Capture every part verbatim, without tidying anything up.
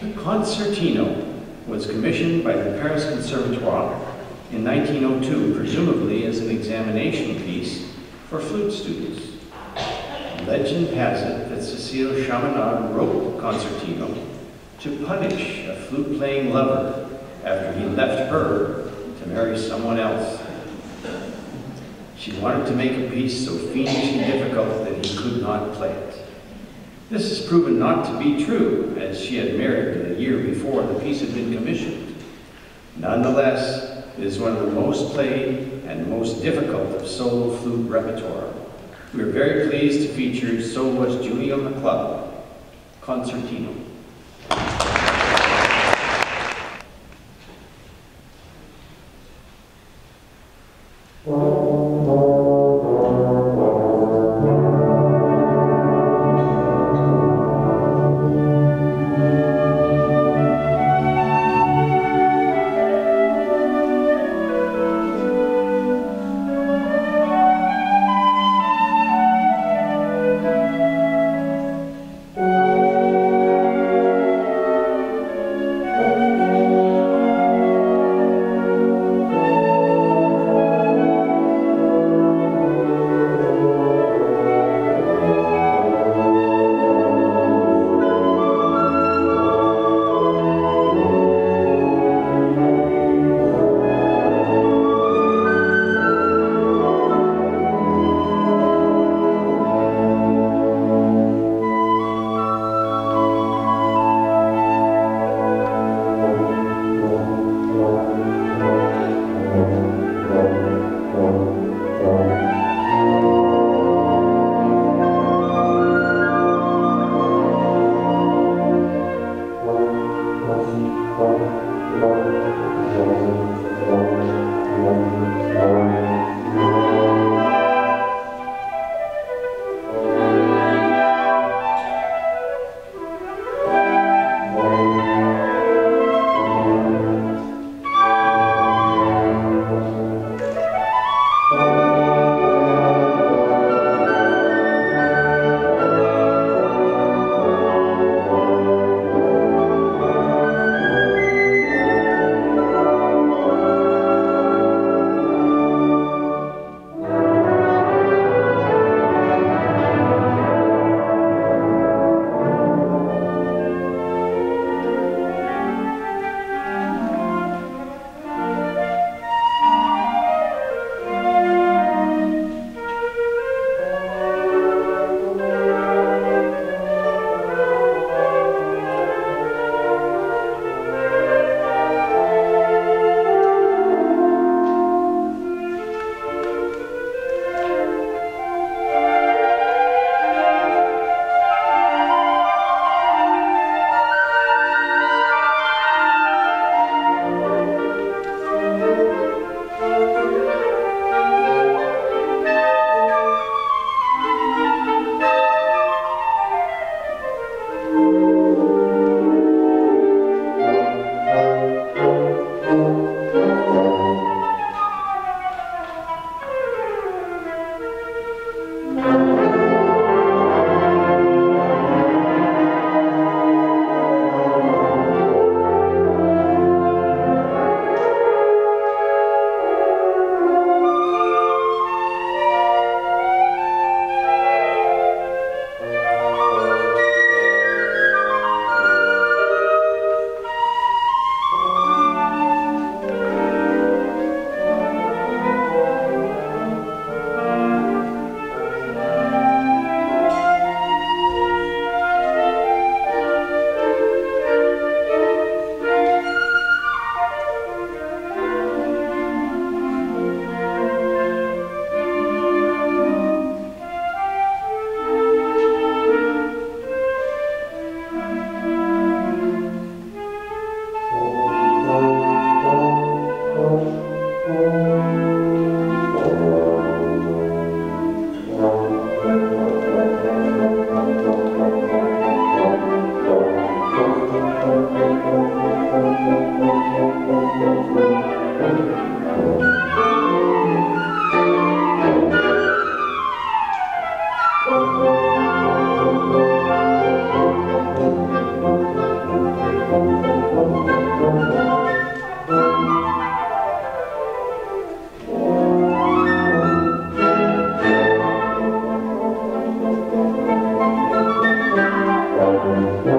The Concertino was commissioned by the Paris Conservatoire in nineteen oh two, presumably as an examination piece for flute students. Legend has it that Cecile Chaminade wrote the Concertino to punish a flute-playing lover after he left her to marry someone else. She wanted to make a piece so fiendishly difficult that he could not play it. This is proven not to be true, as she had married a year before the piece had been commissioned. Nonetheless, it is one of the most played and most difficult of solo flute repertoire. We are very pleased to feature soloist McClung, Concertino.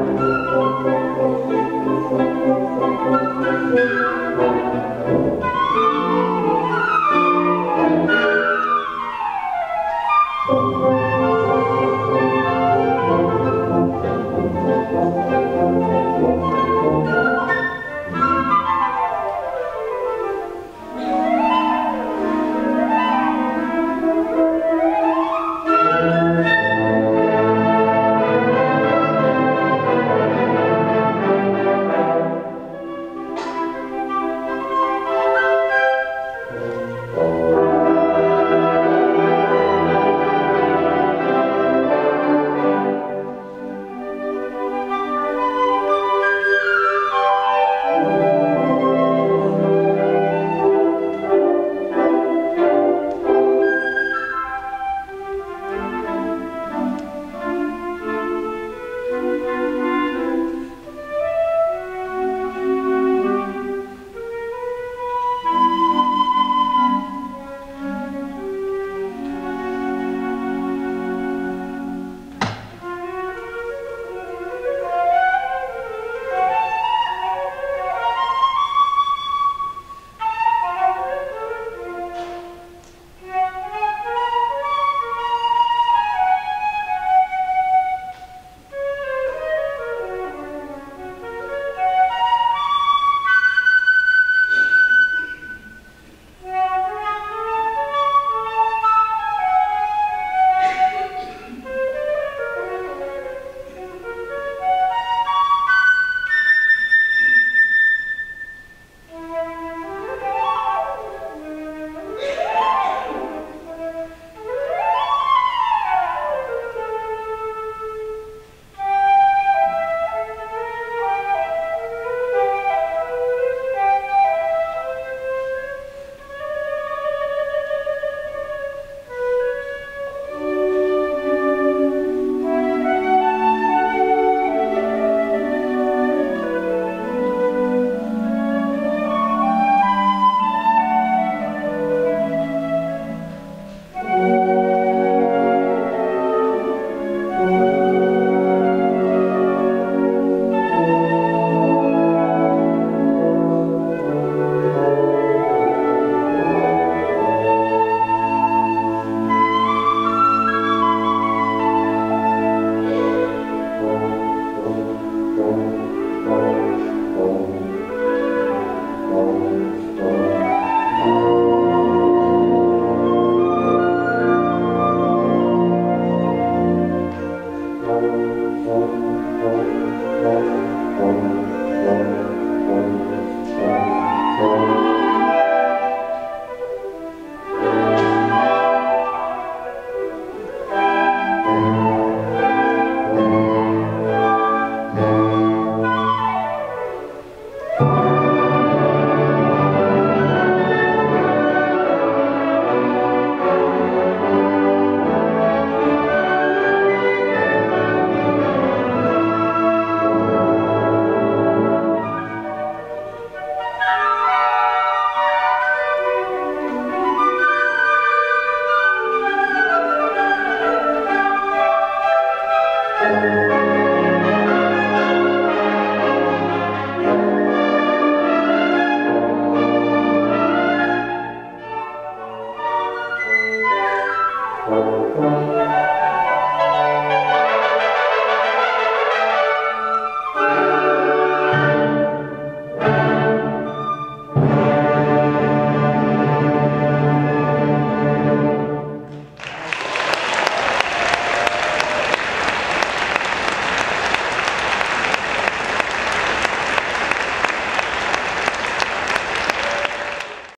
Thank you.